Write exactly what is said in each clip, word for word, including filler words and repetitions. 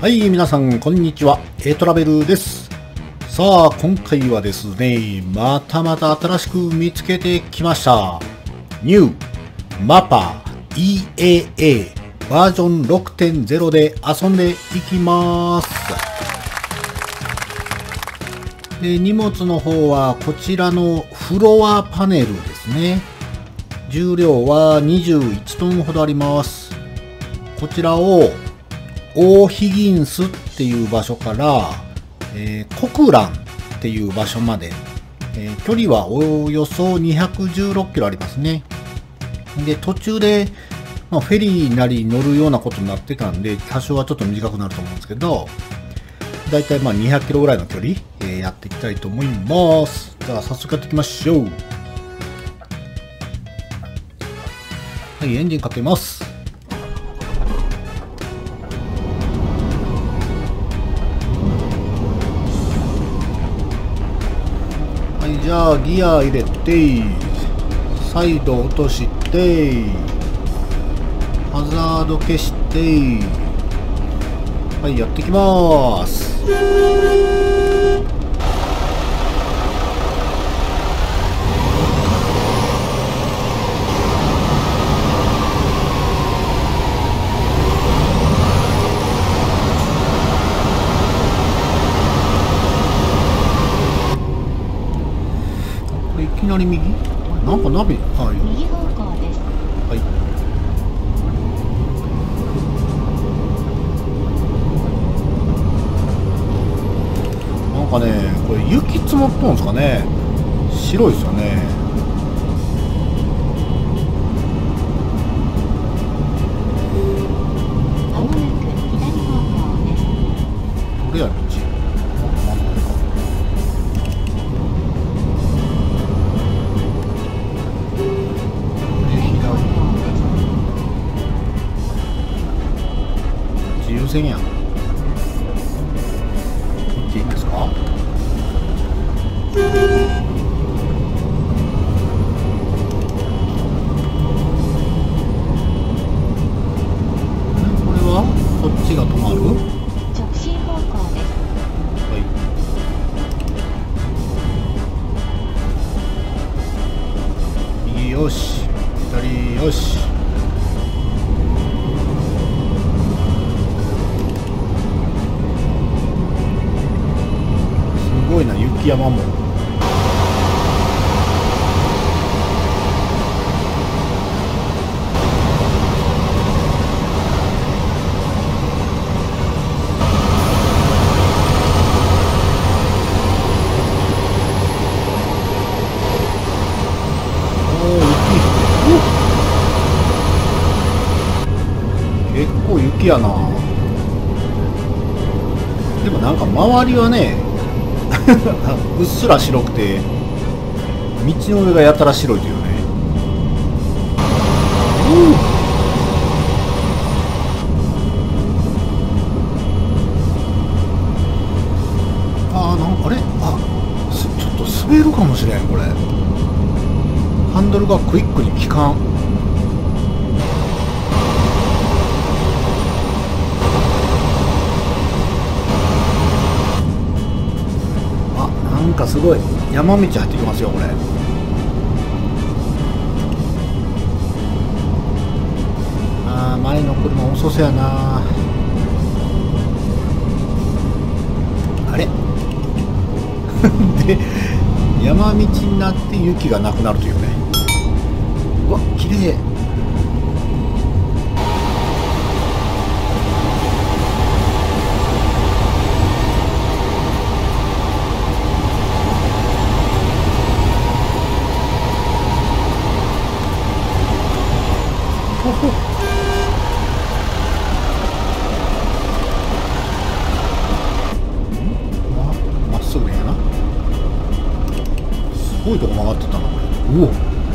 はい、皆さん、こんにちは。A トラベルです。さあ、今回はですね、またまた新しく見つけてきました。ニューマパ イーエーエー バージョン ろくてんゼロ で遊んでいきます。で、荷物の方はこちらのフロアパネルですね。重量はにじゅういちトンほどあります。こちらをオーヒギンスっていう場所から、えー、コクランっていう場所まで、えー、距離はおよそにひゃくじゅうろっキロありますね。で、途中で、まあ、フェリーなり乗るようなことになってたんで、多少はちょっと短くなると思うんですけど、だいたいまあにひゃくキロぐらいの距離、えー、やっていきたいと思います。じゃあ早速やっていきましょう。はい、エンジンかけます。じゃあギア入れて、サイド落として、ハザード消して、はい、やってきます。いきなり右？なんかナビ、はい。 右方向です。 はい。なんかね、これ雪積もっとんですかね。白いですよね。 まもなく左方向です。 どれや道？自由線やん。行っていいんですか？これはこっちが止まる？ 直進方向です。 はい。右よし、左よし。すごいな、雪山も。結構雪やな。でもなんか周りはねうっすら白くて道の上がやたら白いというね。ああ、なんかあれあちょっと滑るかもしれん。これハンドルがクイックに効かん。なんかすごい山道入ってきますよこれ。あー、前の車遅そうやな。あれで山道になって雪がなくなるというね。うわ、綺麗。まっすぐやな。すごいとこ曲がってたなこれ。うお。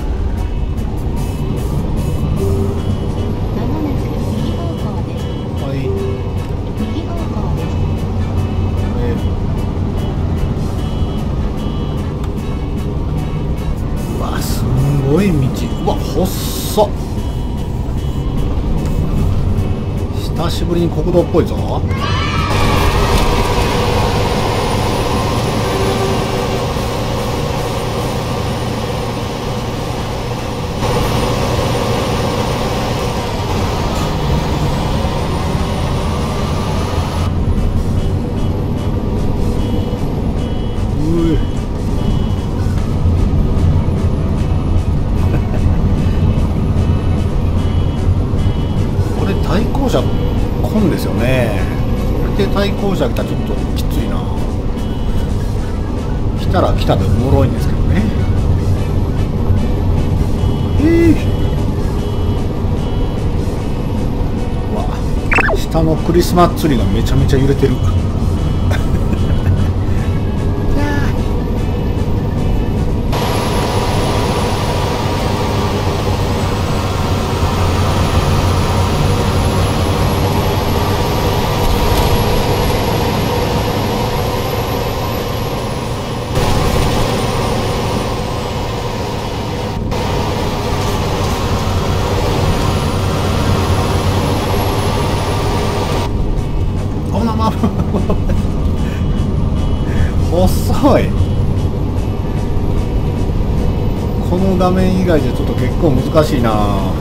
まもなく右方向です。 はい。 右方向です。 えー、うわ、すんごい道。うわ、細っ。久しぶりに国道っぽいぞ。 混んですよね。これで対向車来たらちょっときついな。来たら来たでおもろいんですけどね。えー、わ下のクリスマスツリーがめちゃめちゃ揺れてる。細い。この画面以外じゃちょっと結構難しいな。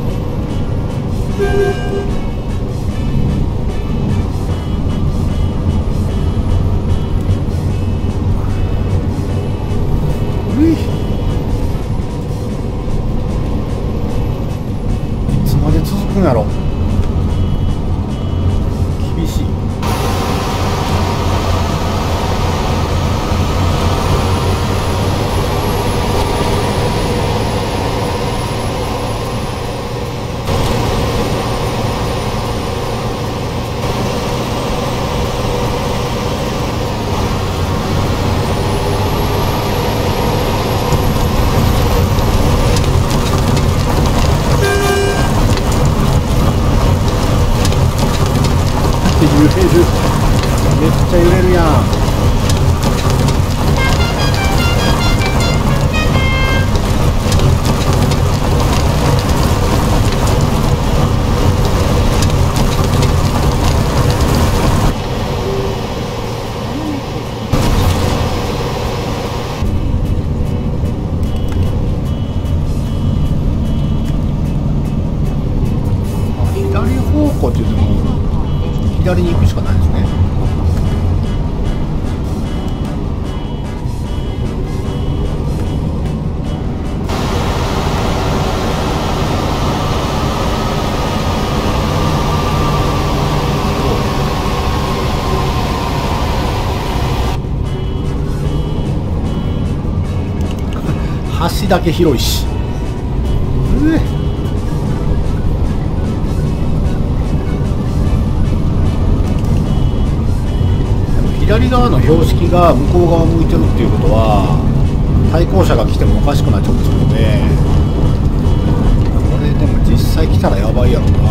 うい、いつまで続くんやろ。厳しい。揺れる。めっちゃ揺れるやん。左方向って言っても左に行くしかないですね。橋だけ広いし。うえ左側の標識が向こう側を向いてるっていうことは対向車が来てもおかしくないってことですので、これでも実際来たらやばいやろな。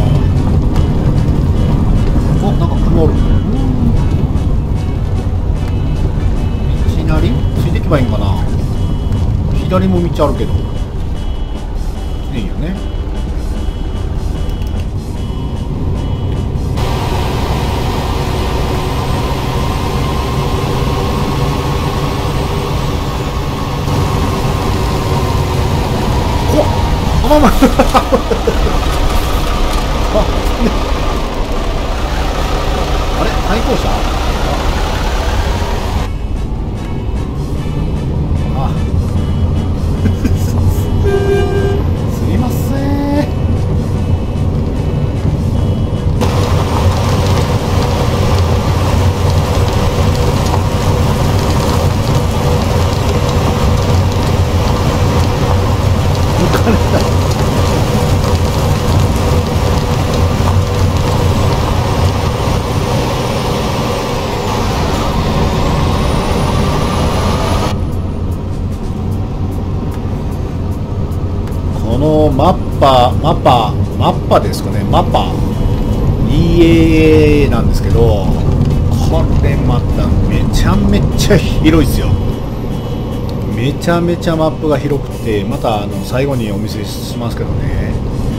お、なんか車おる。道なりついていけばいいんかな。左も道あるけどいいよね。まあまああれ対向車あすいません。抜かれた。このマッパマッパマッパですかね。マッパ イーエーエー なんですけど、これまためちゃめちゃ広いですよ。めちゃめちゃマップが広くて、またあの最後にお見せしますけどね、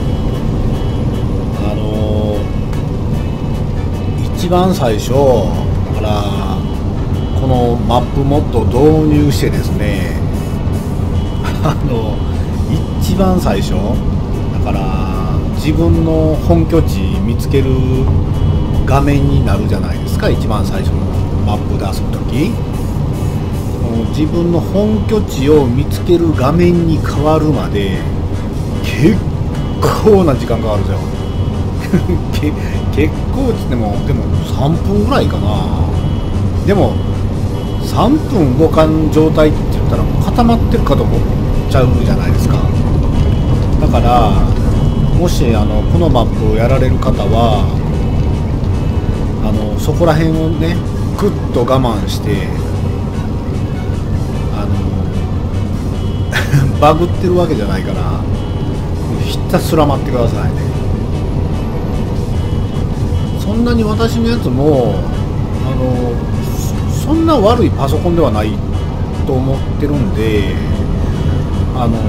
あのー、一番最初だからこのマップモッドを導入してですね、あの一番最初だから自分の本拠地見つける画面になるじゃないですか。一番最初のマップ出すとき自分の本拠地を見つける画面に変わるまで結構な時間かかるんですよ。 け結構っつってもでもさんぷんぐらいかな。でもさんぷん動かん状態って言ったら固まってるかと思っちゃうじゃないですか。だからもしあのこのマップをやられる方はあのそこら辺をねグッと我慢してあのバグってるわけじゃないからひたすら待ってくださいね。そんなに私のやつもあのそんな悪いパソコンではないと思ってるんで、あの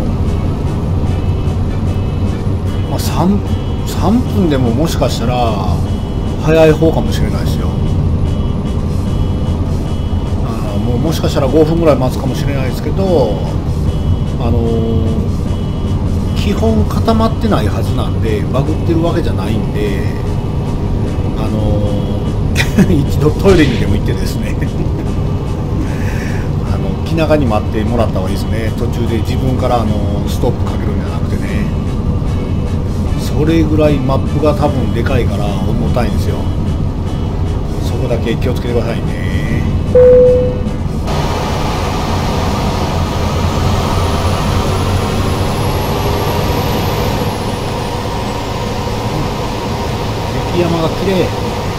まあ、3, さんぷんでももしかしたら早い方かもしれないですよ。あもうもしかしたらごふんぐらい待つかもしれないですけど、あの基本固まってないはずなんでバグってるわけじゃないんで、あの一度トイレにでも行ってですねあの気長に待ってもらった方がいいですね。途中で自分からあのストップかけるんじゃなくてね。それぐらいマップが多分でかいから重たいんですよ。そこだけ気をつけてくださいね。雪山が綺麗。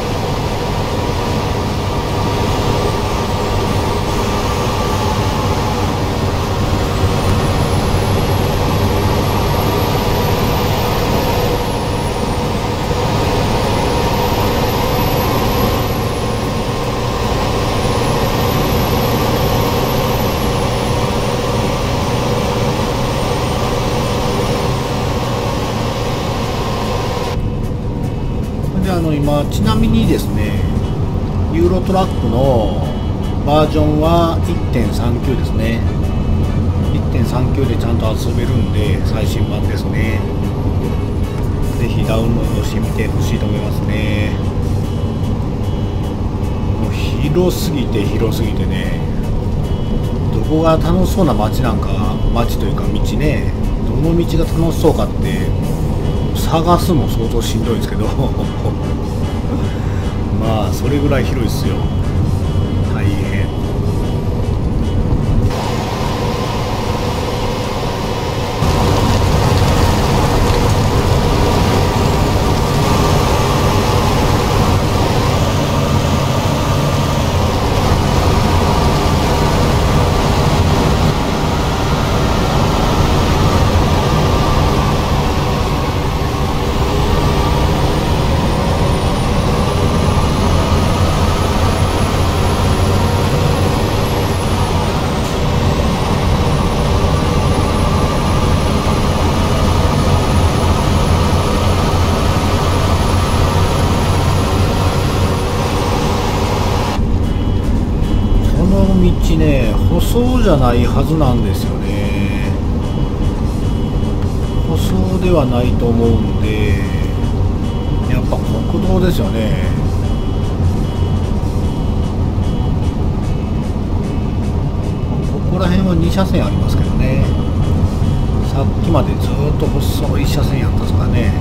あの今ちなみにですね、ユーロトラックのバージョンは いってんさんきゅう ですね。 いってんさんきゅう でちゃんと遊べるんで最新版ですね。ぜひダウンロードしてみてほしいと思いますね。もう広すぎて広すぎてね、どこが楽しそうな街なんか、街というか道ね、どの道が楽しそうかって探すも相当しんどいんですけどまあそれぐらい広いですよ。大変。道ね、舗装じゃないはずなんですよね。舗装ではないと思うんで、やっぱ国道ですよね。ここら辺はに車線ありますけどね。さっきまでずっと細い車線やったんですかね。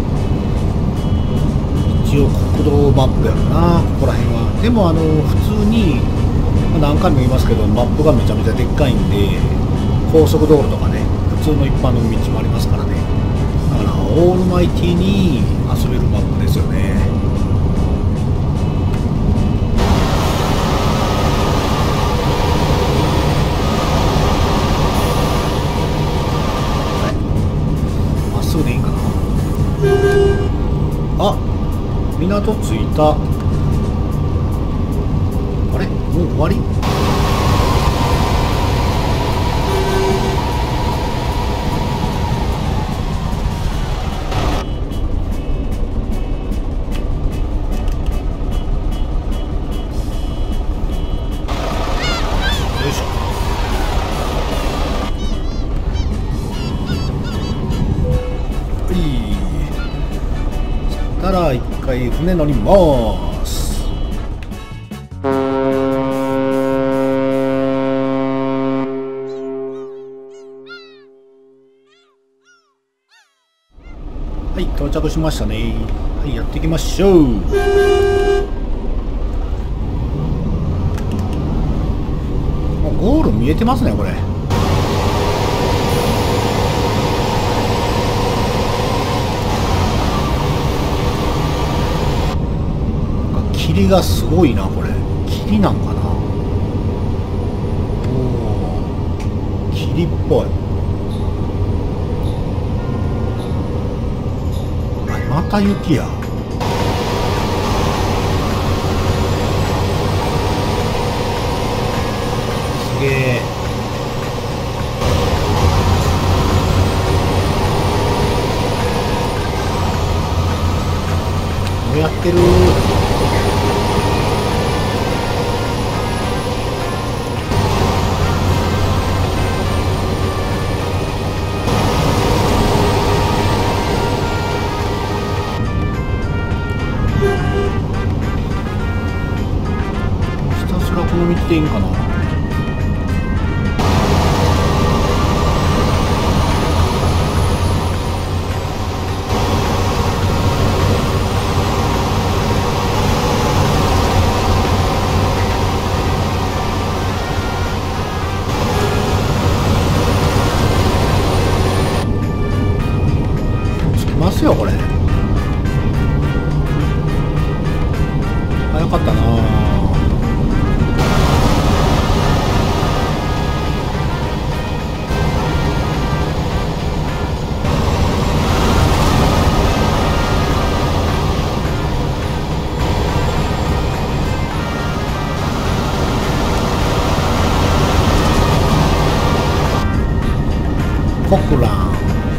一応国道マップやるな、ここら辺は。でもあの普通に何回も言いますけど、マップがめちゃめちゃでっかいんで、高速道路とかね、普通の一般の道もありますからね。だからオールマイティに遊べるマップですよね。まっすぐでいいんかな。あ、港着いた。あれ、もう終わり？よいしょ。はい。そしたら一回船乗ります。ははい、到着しましたね。はい、やっていきましょう。もうゴール見えてますね、これ。なんか霧がすごいな、これ。霧なんかな。おお、霧っぽい。また雪や。すげえ。どうやってる。ひたすらこの道でいいんかな。ますよこれ。早かったな。コクラン。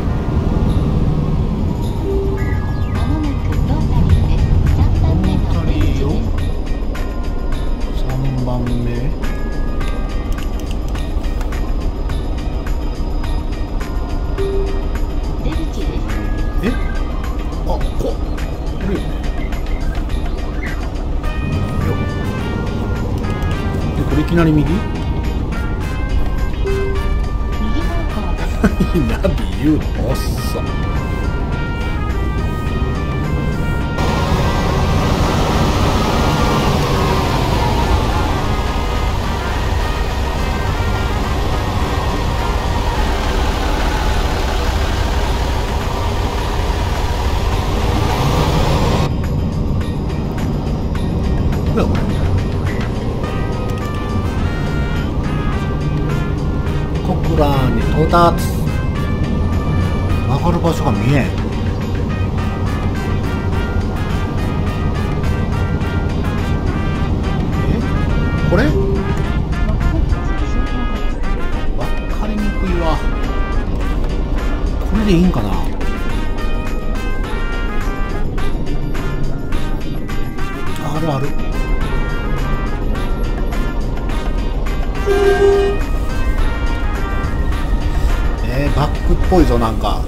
いきなり右？ 右方向です。 ナビ言うのおっさ。これこれ。コクランに到達。曲がる場所が見えん。え、これ？わかりにくいわ。これでいいんかな。あるある。えー、バックっぽいぞなんか。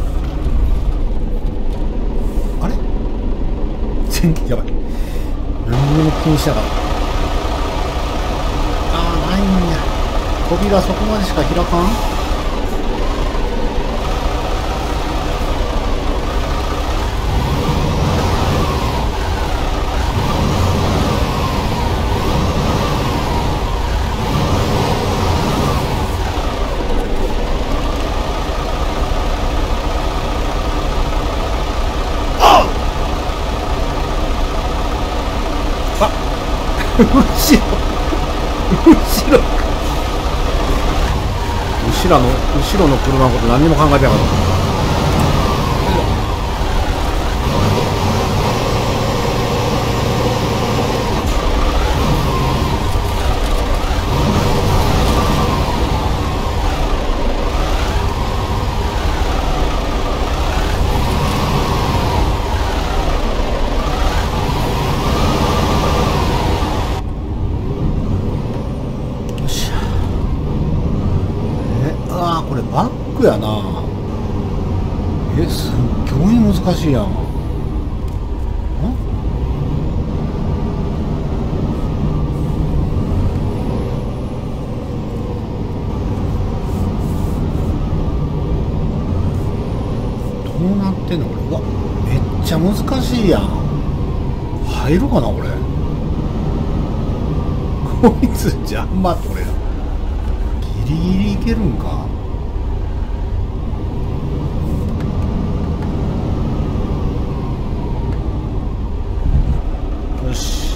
あれ？全然やばい。何にも気にしなかった。ああ、ないんや。扉そこまでしか開かん。後ろ後ろ後ろの後ろの車のこと何にも考えてなかった。これバックやな。え、すっごい難しいやん。ん？どうなってんのこれ。うわ、 ちゃ難しいやん。入るかな俺。こいつ邪魔って俺ら。ギリギリいけるんか。よし。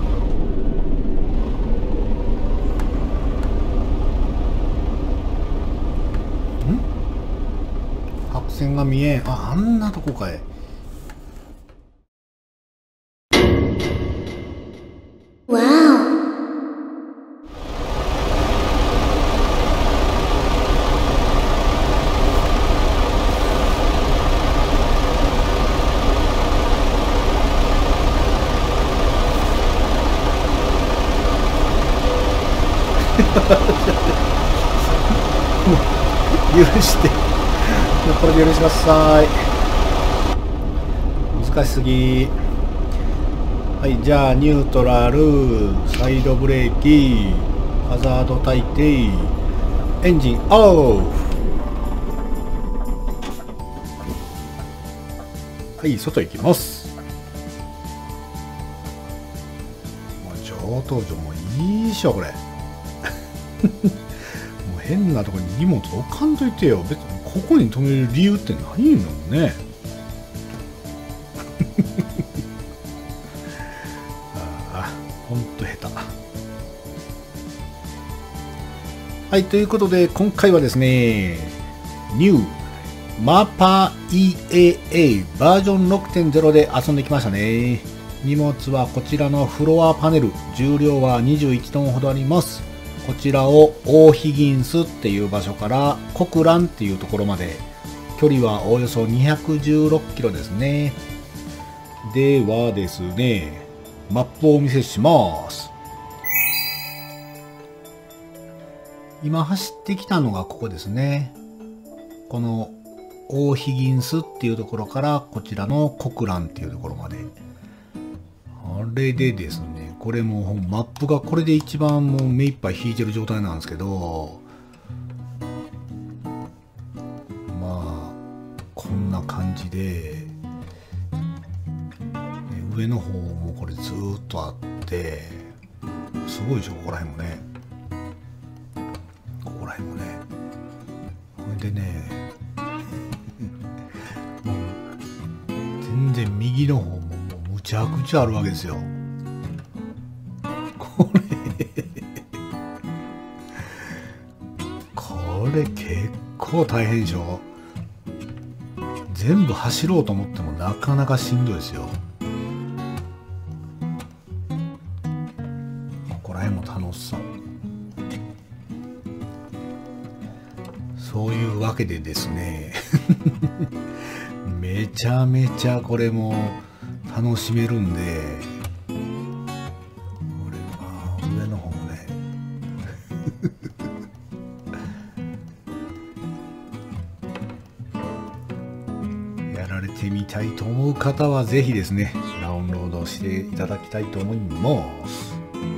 ん？白線が見えん。あ、あんなとこかい。許してこれで許しなさい。難しすぎ。はい、じゃあニュートラル、サイドブレーキ、ハザード焚いて、エンジンオフ。はい、外行きます。もう上等上もういいっしょこれ。もう変なとこに荷物置かんといてよ。別にここに止める理由ってないのね。ああ、ほんと下手。はい、ということで今回はですね、ニューマパ イーエーエー バージョン ろくてんゼロ で遊んできましたね。荷物はこちらのフロアパネル、重量はにじゅういちトンほどあります。こちらをオーヒギンスっていう場所からコクランっていうところまで、距離はおよそにひゃくじゅうろっキロですね。ではですね、マップをお見せします。今走ってきたのがここですね。このオーヒギンスっていうところからこちらのコクランっていうところまで。あれでですね、これもマップがこれで一番もう目いっぱい引いてる状態なんですけど、まあこんな感じで上の方もこれずーっとあって、すごいでしょ、ここら辺もね、ここら辺もね。これでね、もう全然右の方もむちゃくちゃあるわけですよ。これこれ結構大変でしょ。全部走ろうと思ってもなかなかしんどいですよ。ここら辺も楽しそう。そういうわけでですねめちゃめちゃこれも楽しめるんで、これは上の方もねやられてみたいと思う方はぜひですね、ダウンロードしていただきたいと思います。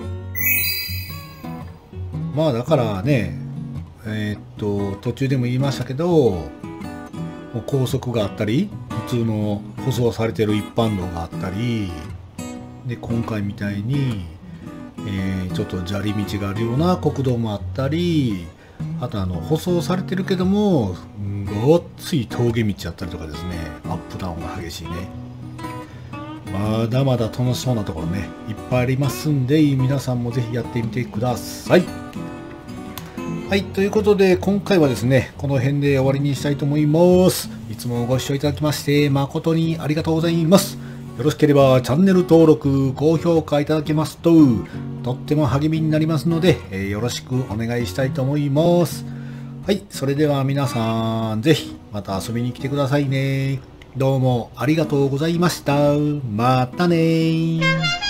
まあだからね、えー、っと途中でも言いましたけど、高速があったり普通の舗装されてる一般道があったりで、今回みたいに、えー、ちょっと砂利道があるような国道もあったり、あとあの舗装されてるけどもごっつい峠道あったりとかですね、アップダウンが激しいね。まだまだ楽しそうなところねいっぱいありますんで、皆さんもぜひやってみてください。はい、ということで今回はですね、この辺で終わりにしたいと思います。いつもご視聴いただきまして誠にありがとうございます。よろしければチャンネル登録、高評価いただけますととっても励みになりますので、えー、よろしくお願いしたいと思います。はい、それでは皆さんぜひまた遊びに来てくださいね。どうもありがとうございました。またねー。